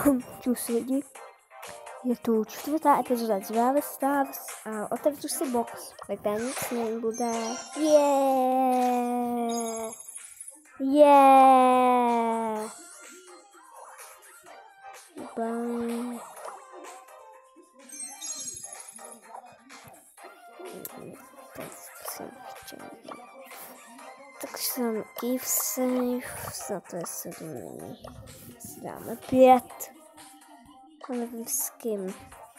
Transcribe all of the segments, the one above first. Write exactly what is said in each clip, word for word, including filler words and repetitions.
Čus lidi. Je tu čtvrtá epizoda z Valley Stars a otevřu si box, ve kterém nic nebude. Yeah! Yeah! Bye. Tak jsem Keep Safe, za to je sedm není. Dáme pět. A nevím s kým.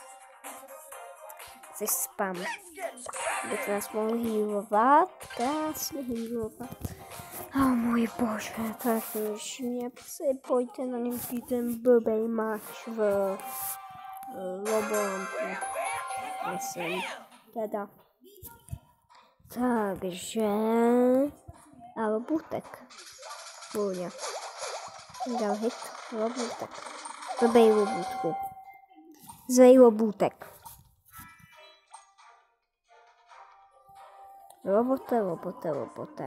Jsi spam. Bych nás mohl healovat. Krásně healovat. Oh můj bože, tak už mě připojte na nějaký ten blbej mač v Lobolampu. Myslím. Teda. Takže... A Lobutek. Bůňa. Dal hit. Lobutek. Blbej Lobutku. Zlej Lobutek. Lobote, lobote, lobote.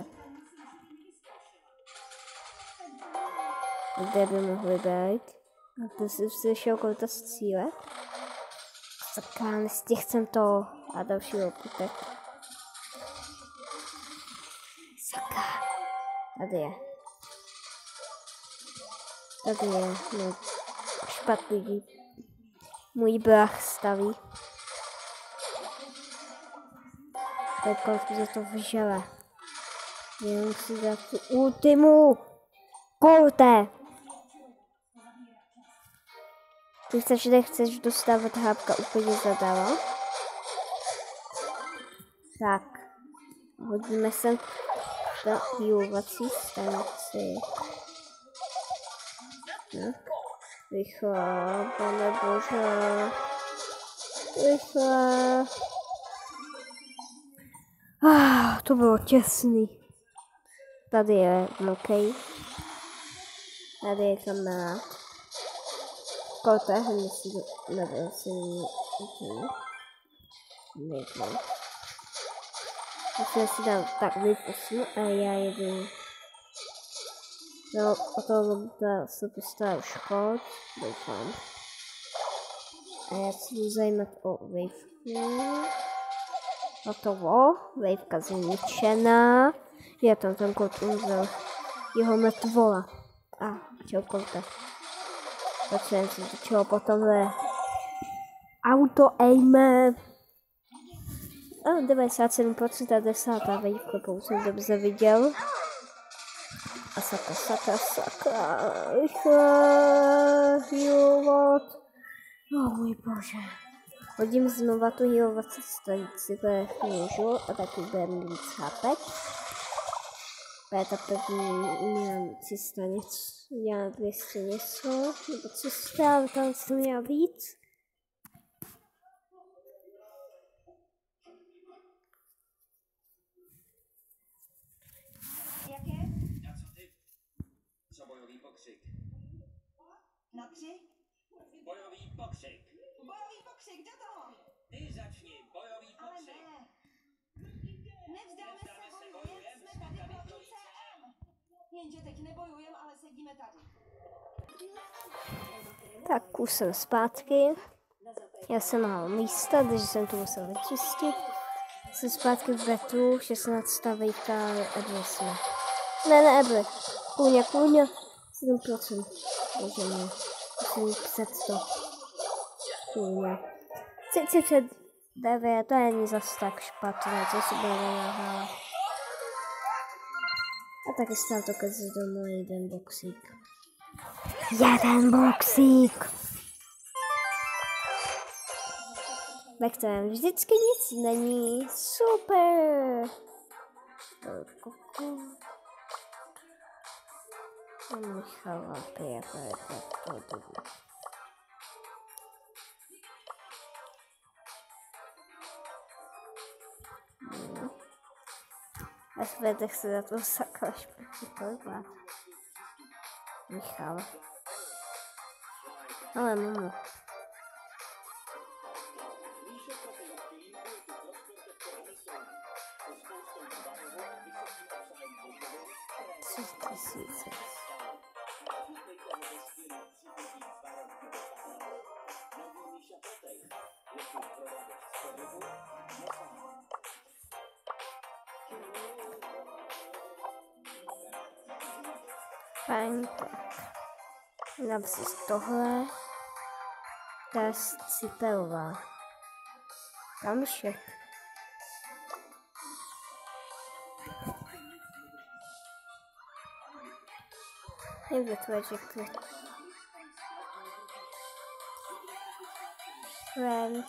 Kde by mohli být? A to si slyšel, kolik to střílet? Sakra, nestichcem to. A další lobutek. Sakra. Tady je. Tady je. No, špatný. Můj brach staví. Tak kolik za to vyžele. Jenom si dát tu ultimu. Kolte! Ty chceš, že chceš dostávat hápka úplně zadala. Tak. Hodíme se do healovací stanici. Tak. Rychle, pane bože. Rychle. Ah, to bylo těsný. Tady je mokej. Tady je kamarád. Kolte, hned si nebyl si nejde. Musím si dát tak vyposnu a já jedu. No, o toho se postavil škod, doufám. A já si budu zajímat o wavku. Hotovo, waveka zničená. Je tam ten kot umřel. Jeho mrtvola. A, ah, čau kouta. Počujem si do čeho potom je. Auto aime. A devadesát sedm procent a desátá waveka, pokud jsem dobře viděl. A sakra, sakra, sakra. Rychle healovat. Oh můj bože. Hodím znova tu healovací stanici, které můžu a taky budeme mít chápek. To je ta první tři stanic, měla dvě stě něco, nebo tři sta, ale tam jsem měla víc. Jak je? Na co ty? Co bojový pokřik? Na tři? Bojový pokřik. Bojový pokřik, do toho! Ty začni, bojový pokřik. Ale ne. Nevzdáme se, bojujeme, jsme tady pro I C M. Jenže teď nebojujeme, ale sedíme tady. Tak už jsem zpátky. Já jsem mal místa, takže jsem to musel vyčistit. Jsem zpátky v betu, šestnáctá vejka, Ebly jsme. Ne, ne, Ebly. Kůňa, kůňa. sedm procent. Takže ne. Musím psat to. Kůňa. třicet devět, to není zase tak špatné, co si bude nahrávat. A taky stál to každý domů jeden boxík. Jeden boxík! Ve kterém vždycky nic není. Super! Michala, jako je to to. A svědek se za to sakra špatně kolik. Michal. Ale mamu. Tři tisíce. Fajn, tak. Dám si tohle. Ta je cipelová. Kamšek. Nevím, co je řekli. Friend.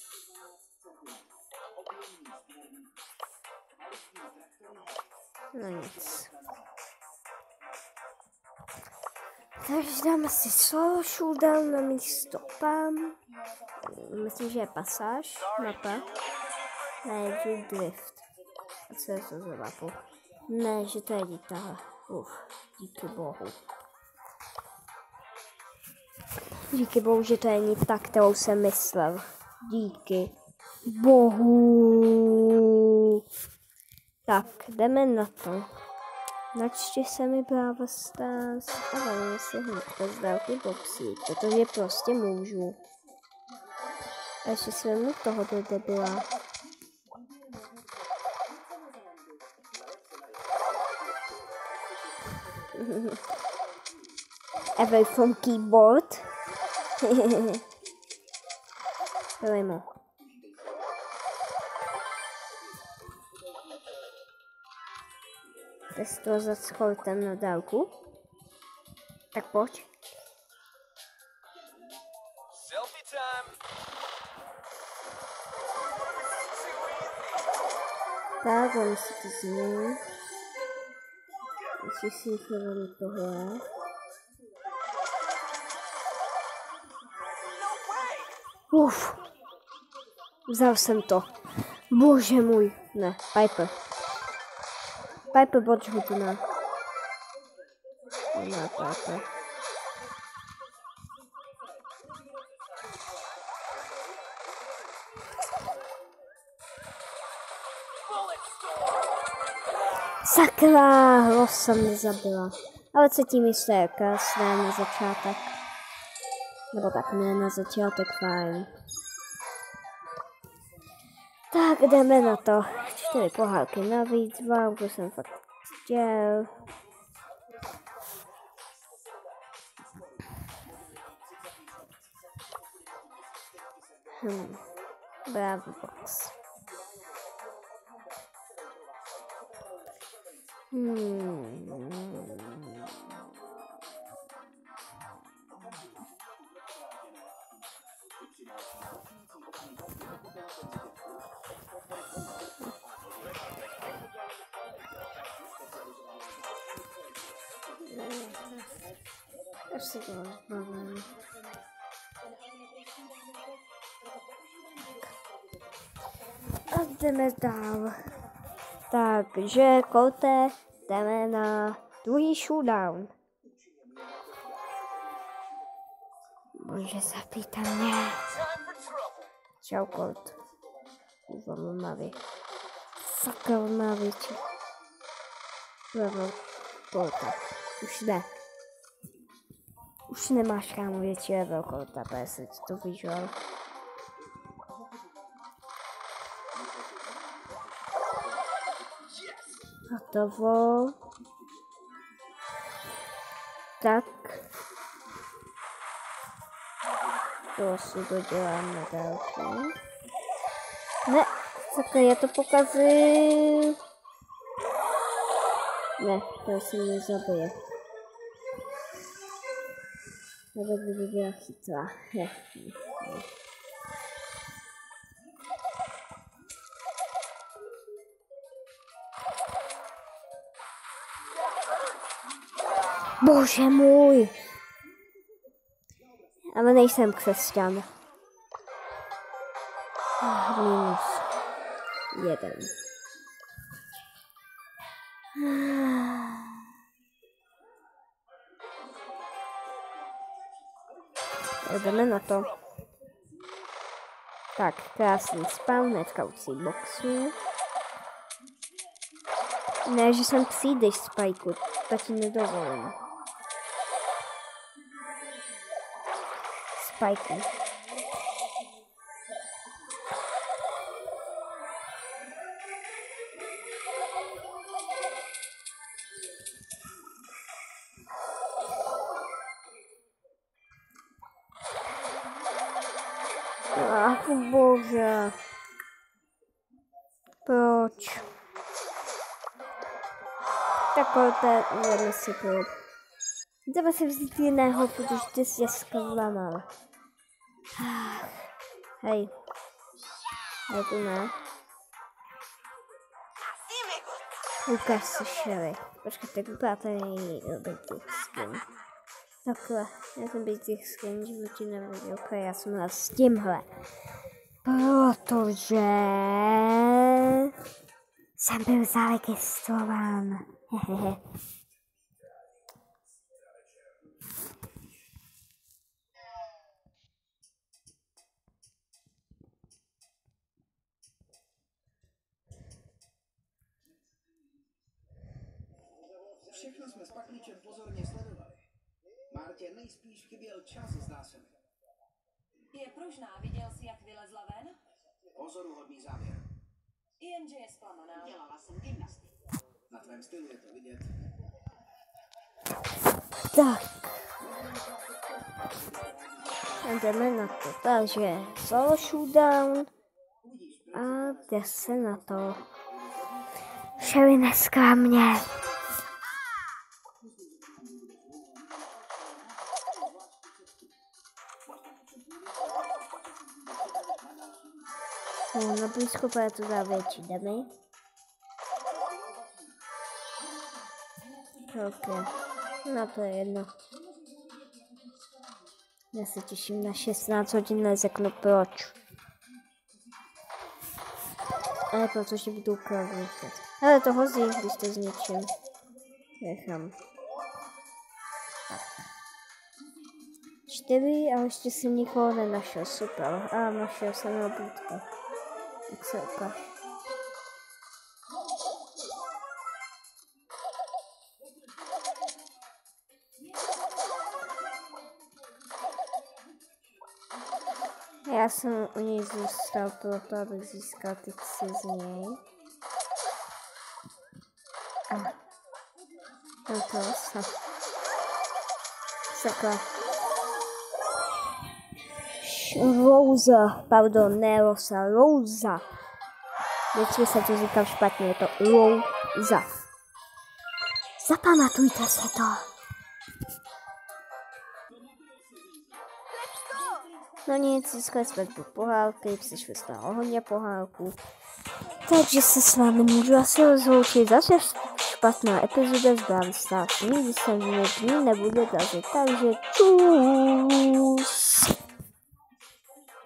No nic. Takže dáme si solo showdown na místo pam. Myslím, že je pasáž. Mapa. Ne, je drift. A co je to za mapu? Ne, že to je dítaha. Uf, díky bohu. Díky bohu, že to není ta, kterou jsem myslel. Díky bohu. Tak, jdeme na to. Načti se mi Brawl Stars a vám si hnedka z dálky boxík, protože prostě můžu. A ještě si vezmu tohoto debila. Away from keyboard. Dej mu. Testo za skoltem na dálku. Tak pojď. Tak, on si to změní. Ještě si chvíli tohle. Uf. Vzal jsem to. Bože můj. Ne, Piper. Piper, pojď hodina. Ne, Piper. Sakra, Rosa mě zabila. Ale co tím jste, jaká své na začátek. Nebo tak ne, na začátek fajn. Tak jdeme na to. Čtyři pohádky navíc, wow, to jsem fakt chtěl. Hmm. Bravo box. Hmm. Až se to rozbavím. A jdeme dál. Takže, kolte, jdeme na druhý showdown. Bože, zapíta mě. Čau, Colt. Kurva, mavy. Sakra, mavy. Kurva, Colta. Už ne. Už nemáš kámo větší level Colta, protože jsem ti to vyžal. Hotovo. Tak. To si dodělám na dálku. Ne, sakra, já to pokazím. Ne, to se mě zabije. Nebo kdyby byla chytrá. Ne, ne, ne. Bože můj! Ale nejsem křesťan. Minus jeden. Jdeme na to. Tak, krásný spam, hnedka u C boxu. Ne, že sem přijdeš, Spajku, to ti nedovolím. Spajku. Bože. Proč? Takhle jdeme si pro. Jdeme si vzít jiného, protože ty jsi zklamal. Hej. Hej, tu ne. Ukaž si šeli. Počkejte, vypadá tady basic skin. Takhle, já jsem basic skin, že ti nevěděl. Ok, já jsem hrál s tímhle. Protože jsem byl zaregistrován. Hehehe. Všechno jsme s Paklíčem pozorně sledovali. Martě nejspíš chyběl čas, zdá se mi. Je pružná, viděl jsi, jak vylezla ven? Pozoruhodný závěr. Jenže je zklamaná. Dělala jsem gymnastiku. Na tvém stylu je to vidět. Tak. Jdeme na to. Takže solo showdown. A jde se na to. Šeli dneska mě. No, na blízko bude to dá větší demy. Ok. No to je jedno. Já se těším na šestnáct hodin, neřeknu proč. Ale protože budu ukradnout. Ale to hozí, když to zničím. Nechám. Čtyři, ale ještě jsem nikoho nenašel. Super. A našel jsem robůtka. Tak se ukáž. Já jsem u něj zůstal proto, abych získal ty ksy z něj. A. No to se. Sakra. Rosa, pardon, ne Rosa, Rosa. Vždycky se to říkám špatně, je to Rosa. Zapamatujte se to. No nic, získali jsme tu pohálky, přišli jsme hodně pohálků. Takže se s vámi můžu asi rozloučit. Zase špatná epizoda z Brawl Stars. Nikdy se v dní nebude dařit, takže čus.